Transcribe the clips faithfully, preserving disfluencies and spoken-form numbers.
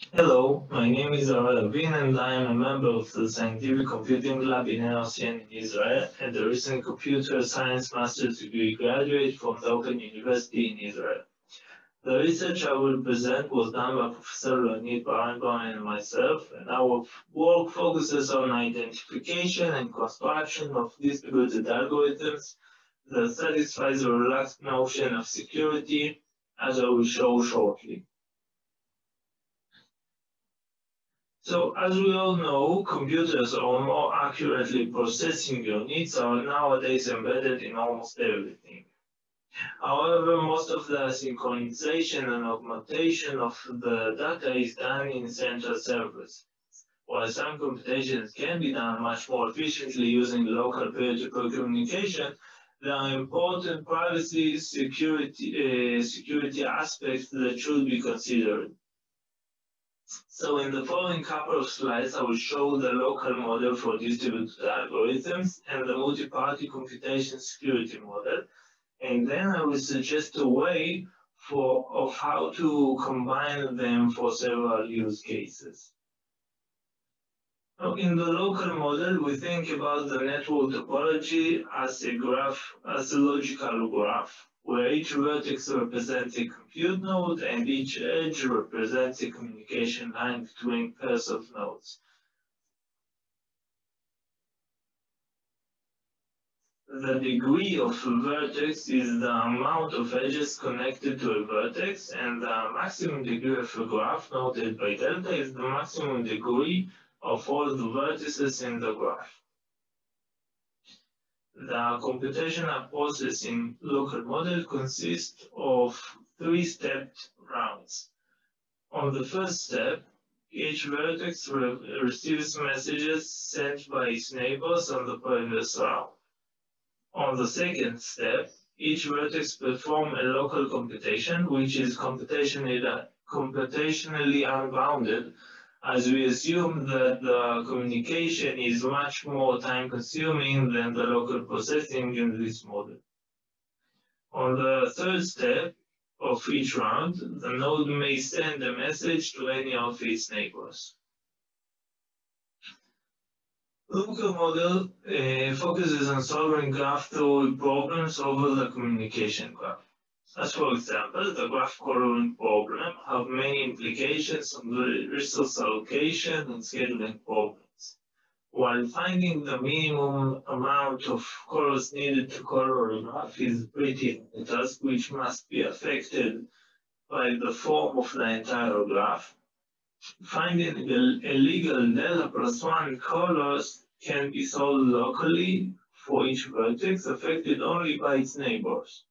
Hello, my name is Aral Avin and I am a member of the Scientific Computing Lab in N R C N in Israel and a recent computer science master's degree graduate from the Open University in Israel. The research I will present was done by Professor Leonid Barenboim and myself, and our work focuses on identification and construction of distributed algorithms that satisfy the relaxed notion of security, as I will show shortly. So, as we all know, computers, or more accurately, processing units, are nowadays embedded in almost everything. However, most of the synchronization and augmentation of the data is done in central servers. While some computations can be done much more efficiently using local peer-to-peer communication, there are important privacy security, uh, security aspects that should be considered. So in the following couple of slides, I will show the local model for distributed algorithms and the multi-party computation security model. And then I will suggest a way for, of how to combine them for several use cases. Now, in the local model, we think about the network topology as a graph, as a logical graph, where each vertex represents a compute node and each edge represents a communication line between pairs of nodes. The degree of a vertex is the amount of edges connected to a vertex, and the maximum degree of a graph, noted by delta, is the maximum degree of all the vertices in the graph. The computational process in local model consists of three-stepped rounds. On the first step, each vertex re receives messages sent by its neighbors on the previous round. On the second step, each vertex performs a local computation, which is computationally, computationally unbounded, as we assume that the communication is much more time-consuming than the local processing in this model. On the third step of each round, the node may send a message to any of its neighbors. The local model uh, focuses on solving graph theory problems over the communication graph. As for example, the graph coloring problem have many implications on the resource allocation and scheduling problems. While finding the minimum amount of colors needed to color a graph is pretty a task which must be affected by the form of the entire graph, finding a legal delta plus one colors can be solved locally for each vertex affected only by its neighbors.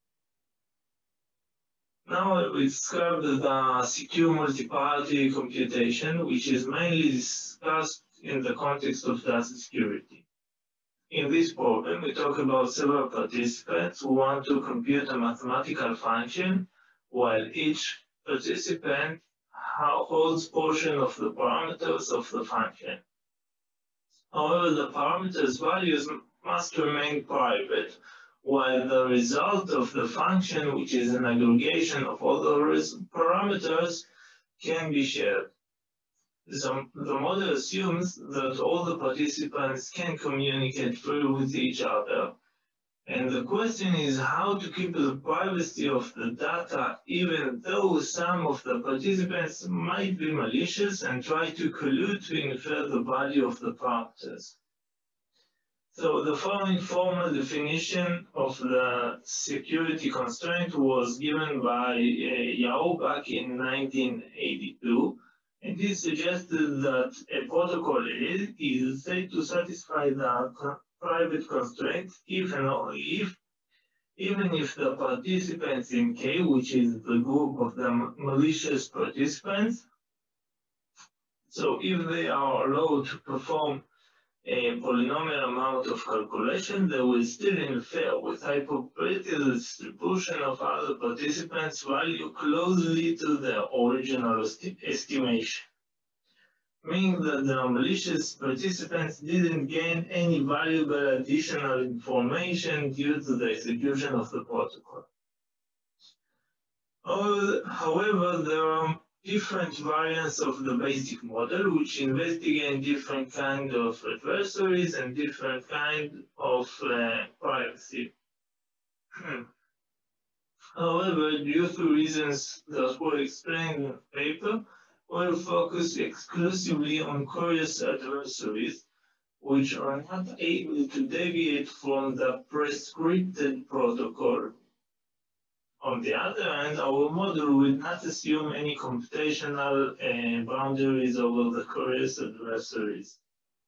Now we describe the secure multi-party computation, which is mainly discussed in the context of data security. In this problem, we talk about several participants who want to compute a mathematical function, while each participant holds portion of the parameters of the function. However, the parameters values must remain private, while the result of the function, which is an aggregation of all the parameters, can be shared. So the model assumes that all the participants can communicate freely with each other. And the question is how to keep the privacy of the data, even though some of the participants might be malicious and try to collude to infer the value of the parameters. So the following formal definition of the security constraint was given by uh, Yao back in nineteen eighty-two, and he suggested that a protocol is, is said to satisfy the private constraint if and only if, even if the participants in K, which is the group of the malicious participants, so if they are allowed to perform a polynomial amount of calculation, they will still infer with high probability the distribution of other participants' value closely to the original estimation, meaning that the malicious participants didn't gain any valuable additional information due to the execution of the protocol. However, there are different variants of the basic model, which investigate different kind of adversaries and different kind of uh, privacy. However, due to reasons that were explained in the paper, we'll focus exclusively on curious adversaries, which are not able to deviate from the prescripted protocol. On the other hand, our model will not assume any computational uh, boundaries over the curious adversaries.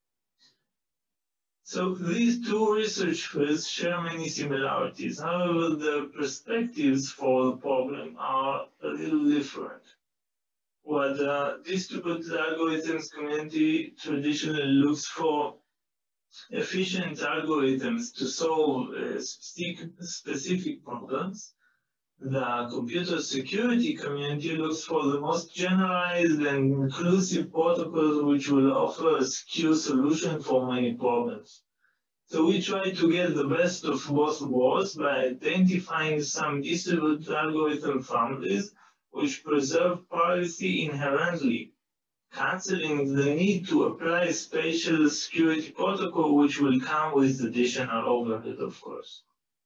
So these two research fields share many similarities. However, their perspectives for the problem are a little different. What the distributed algorithms community traditionally looks for efficient algorithms to solve uh, specific, specific problems, the computer security community looks for the most generalized and inclusive protocols which will offer a secure solution for many problems. So we try to get the best of both worlds by identifying some distributed algorithm families which preserve privacy inherently, canceling the need to apply a spatial security protocol which will come with additional overhead, of course.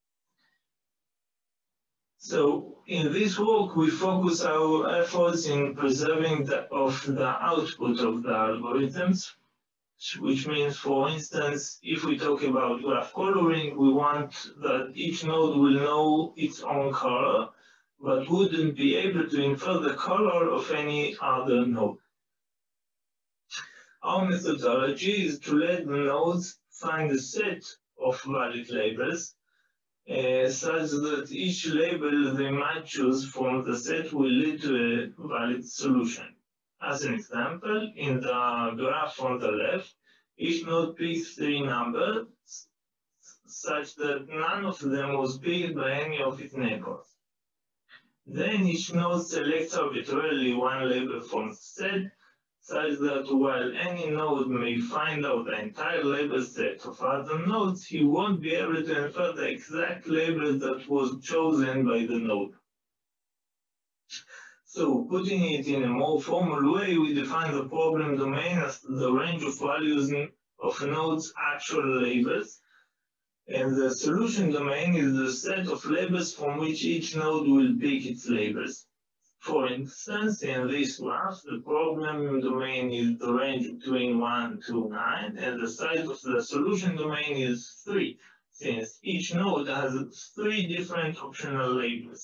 So in this work, we focus our efforts in preserving the, of the output of the algorithms, which means, for instance, if we talk about graph coloring, we want that each node will know its own color, but wouldn't be able to infer the color of any other node. Our methodology is to let the nodes find a set of valid labels, Uh, such that each label they might choose from the set will lead to a valid solution. As an example, in the graph on the left, each node picks three numbers such that none of them was picked by any of its neighbors. Then each node selects arbitrarily one label from the set, such that while any node may find out the entire label set of other nodes, he won't be able to infer the exact label that was chosen by the node. So, putting it in a more formal way, we define the problem domain as the range of values of a node's actual labels, and the solution domain is the set of labels from which each node will pick its labels. For instance, in this graph, the problem domain is the range between one to nine, and the size of the solution domain is three, since each node has three different optional labels.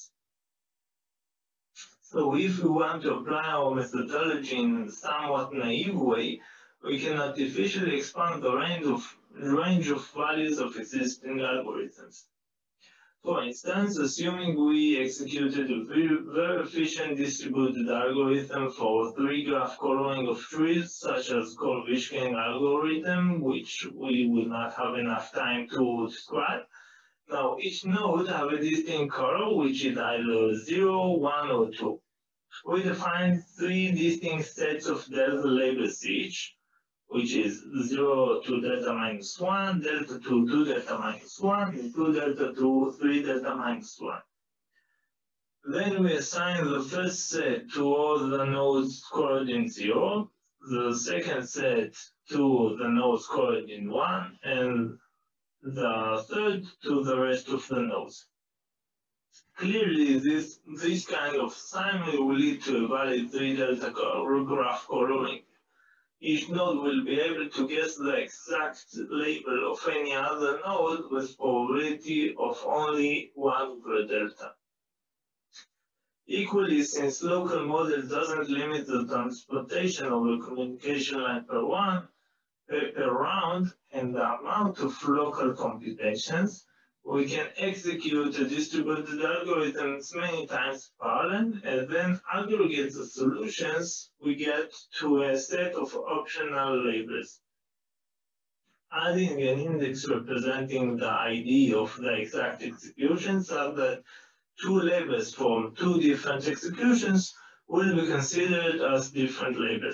So if we want to apply our methodology in a somewhat naive way, we can artificially expand the range of, range of values of existing algorithms. For instance, assuming we executed a very, very efficient distributed algorithm for three graph coloring of trees, such as Kolvishkin algorithm, which we will not have enough time to describe. Now, each node have a distinct color, which is either zero, one, or two. We define three distinct sets of delta labels each, which is zero to delta minus one, delta to two delta minus one, and two delta to three delta minus one. Then we assign the first set to all the nodes colored in zero, the second set to the nodes colored in one, and the third to the rest of the nodes. Clearly, this, this kind of assignment will lead to a valid three delta graph coloring. Each node will be able to guess the exact label of any other node with probability of only one over delta. Equally, since local model doesn't limit the transportation of a communication line per one, per, per round, and the amount of local computations, we can execute a distributed algorithms many times parallel, and then aggregate the solutions we get to a set of optional labels. Adding an index representing the I D of the exact executions so that two labels from two different executions will be considered as different labels.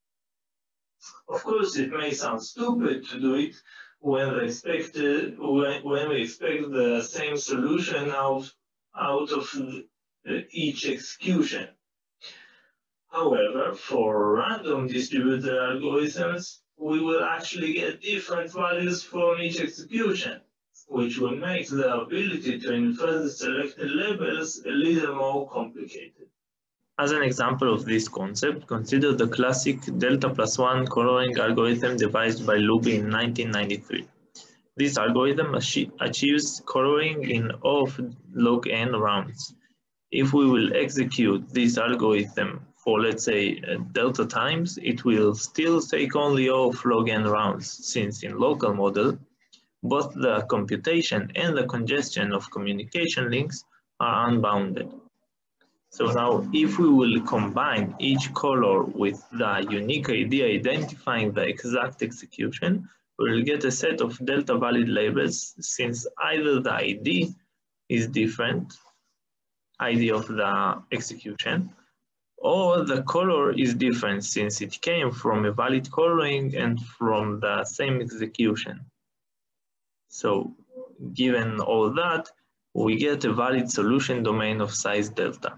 Of course, it may sound stupid to do it, when we expect, when, when we expect the same solution out, out of the, each execution. However, for random distributed algorithms, we will actually get different values from each execution, which will make the ability to infer the selected labels a little more complicated. As an example of this concept, consider the classic delta plus one coloring algorithm devised by Luby in nineteen ninety-three. This algorithm achieves coloring in O of log n rounds. If we will execute this algorithm for, let's say, delta times, it will still take only O of log n rounds, since in local model, both the computation and the congestion of communication links are unbounded. So now, if we will combine each color with the unique I D identifying the exact execution, we will get a set of delta valid labels, since either the I D is different, I D of the execution, or the color is different, since it came from a valid coloring and from the same execution. So given all that, we get a valid solution domain of size delta.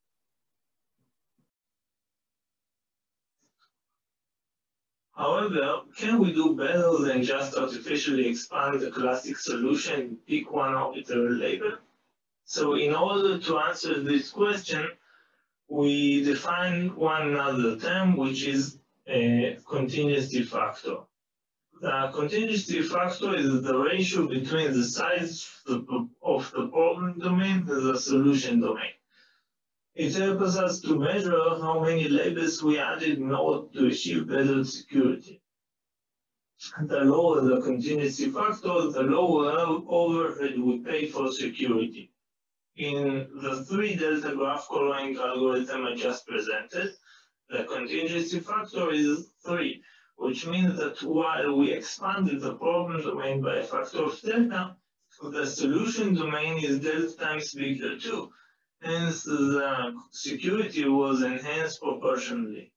However, can we do better than just artificially expand the classic solution and pick one arbitrary label? So in order to answer this question, we define one other term, which is a contingency factor. The contingency factor is the ratio between the size of the problem domain and the solution domain. It helps us to measure how many labels we added in order to achieve better security. The lower the contingency factor, the lower overhead we pay for security. In the three delta graph coloring algorithm I just presented, the contingency factor is three, which means that while we expanded the problem domain by a factor of delta, the solution domain is delta times bigger too. Hence, the security was enhanced proportionally.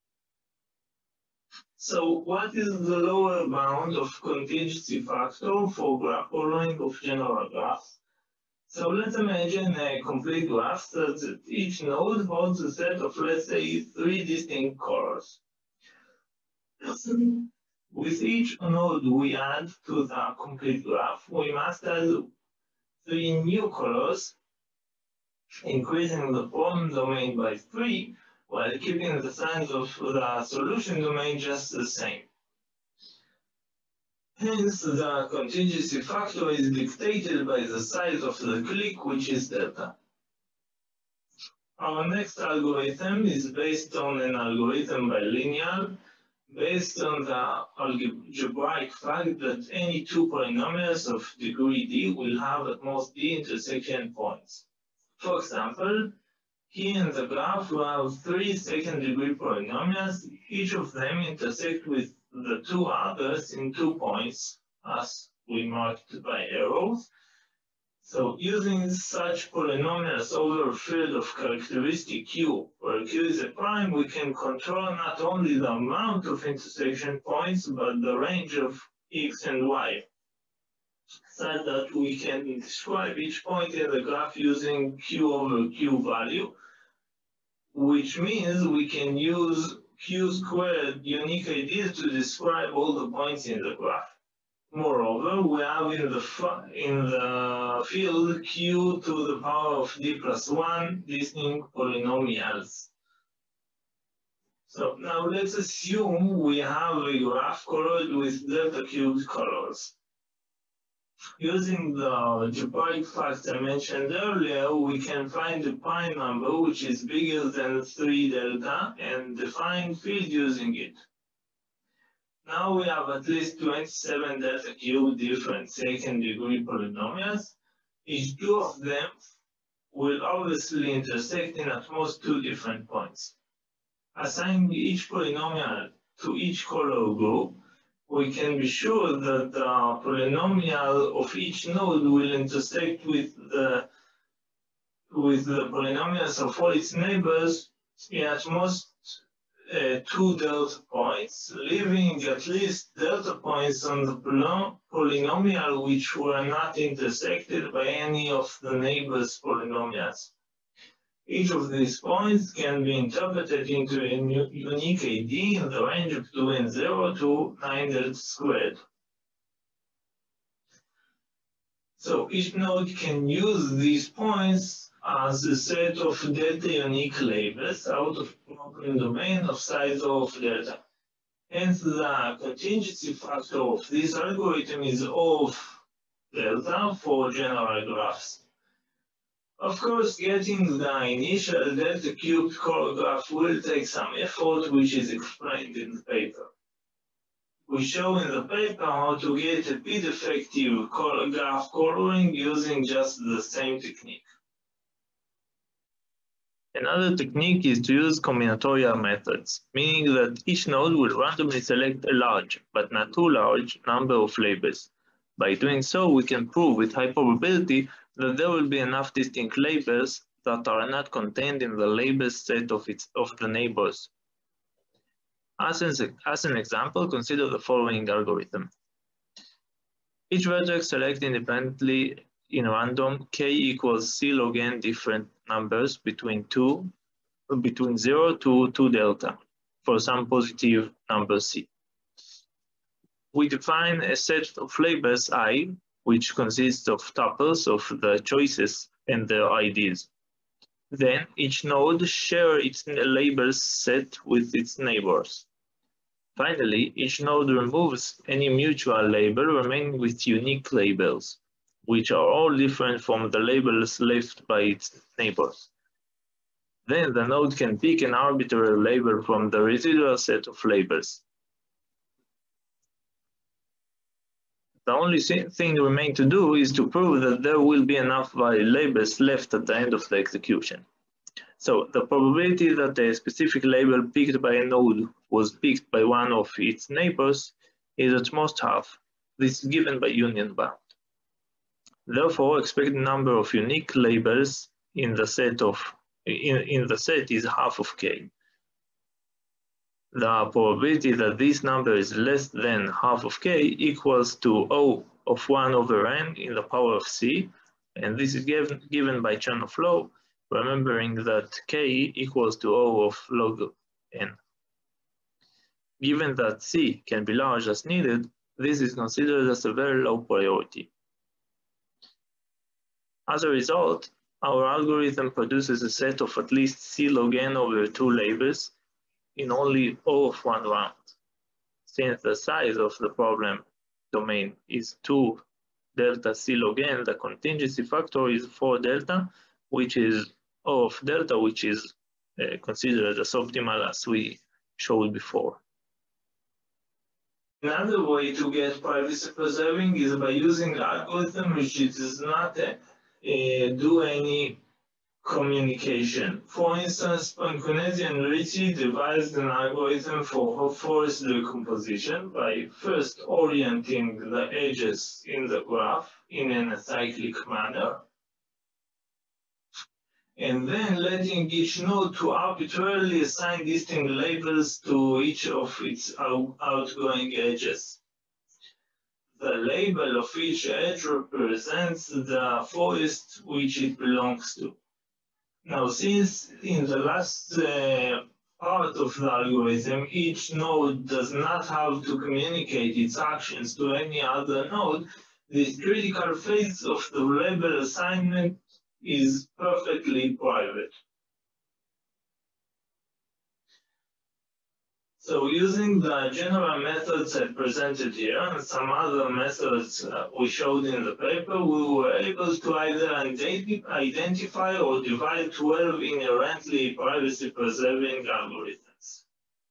So, what is the lower bound of contingency factor for graph coloring of general graphs? So, let's imagine a complete graph such that each node holds a set of, let's say, three distinct colors. With each node we add to the complete graph, we must add three new colors, increasing the problem domain by three, while keeping the size of the solution domain just the same. Hence, the contingency factor is dictated by the size of the clique, which is delta. Our next algorithm is based on an algorithm bilineal, based on the algebraic fact that any two polynomials of degree d will have at most d intersection points. For example, here in the graph, we have three second-degree polynomials. Each of them intersect with the two others in two points, as we marked by arrows. So, using such polynomials over a field of characteristic Q, where Q is a prime, we can control not only the amount of intersection points, but the range of x and y, such that we can describe each point in the graph using Q over Q value, which means we can use Q squared unique I Ds to describe all the points in the graph. Moreover, we have in the, in the field Q to the power of d plus one distinct polynomials. So now let's assume we have a graph colored with delta cubed colors. Using the algebraic fact I mentioned earlier, we can find a pi number which is bigger than three delta and define field using it. Now we have at least twenty-seven delta cubed different second degree polynomials. Each two of them will obviously intersect in at most two different points. Assigning each polynomial to each color group, we can be sure that the polynomial of each node will intersect with the, with the polynomials of all its neighbors in at most uh, two delta points, leaving at least delta points on the polynomial which were not intersected by any of the neighbors' polynomials. Each of these points can be interpreted into a unique I D in the range between zero to nine delta squared. So each node can use these points as a set of delta unique labels out of problem domain of size of delta. Hence, the contingency factor of this algorithm is O of delta for general graphs. Of course, getting the initial delta cubed choreograph will take some effort, which is explained in the paper. We show in the paper how to get a bit effective graph coloring using just the same technique. Another technique is to use combinatorial methods, meaning that each node will randomly select a large, but not too large, number of labels. By doing so, we can prove with high probability that there will be enough distinct labels that are not contained in the label set of, its, of the neighbors. As an, as an example, consider the following algorithm. Each vertex select independently in random k equals c log n different numbers between two, between zero to two delta for some positive number c. We define a set of labels I, which consists of tuples of the choices and their I Ds. Then each node shares its labels set with its neighbors. Finally, each node removes any mutual label, remaining with unique labels, which are all different from the labels left by its neighbors. Then the node can pick an arbitrary label from the residual set of labels. The only thing remains to do is to prove that there will be enough valid labels left at the end of the execution. So the probability that a specific label picked by a node was picked by one of its neighbors is at most half. This is given by union bound. Therefore, expected number of unique labels in the set of in, in the set is half of k. The probability that this number is less than half of k equals to O of one over n in the power of c, and this is given, given by Chernoff law, remembering that k equals to O of log n. Given that c can be large as needed, this is considered as a very low priority. As a result, our algorithm produces a set of at least c log n over two labels in only O of one round. Since the size of the problem domain is two delta c log n, the contingency factor is four delta, which is O of delta, which is uh, considered as optimal as we showed before. Another way to get privacy preserving is by using an algorithm which does not uh, do any communication. For instance, Pancunesi and Ricci devised an algorithm for forest decomposition by first orienting the edges in the graph in an acyclic manner, and then letting each node to arbitrarily assign distinct labels to each of its outgoing edges. The label of each edge represents the forest which it belongs to. Now, since in the last uh, part of the algorithm, each node does not have to communicate its actions to any other node, this critical phase of the label assignment is perfectly private. So using the general methods I presented here and some other methods uh, we showed in the paper, we were able to either identify or divide twelve inherently privacy-preserving algorithms.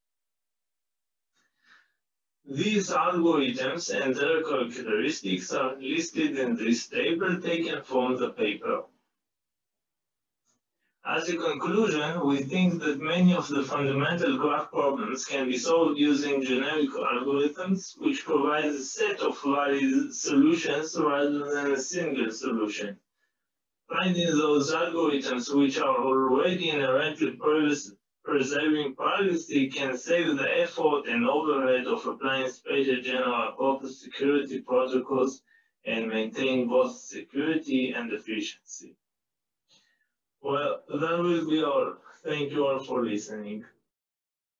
These algorithms and their characteristics are listed in this table taken from the paper. As a conclusion, we think that many of the fundamental graph problems can be solved using generic algorithms, which provide a set of valid solutions rather than a single solution. Finding those algorithms which are already inherently preserving privacy can save the effort and overhead of applying special general purpose security protocols and maintain both security and efficiency. Well, that will be all. Thank you all for listening.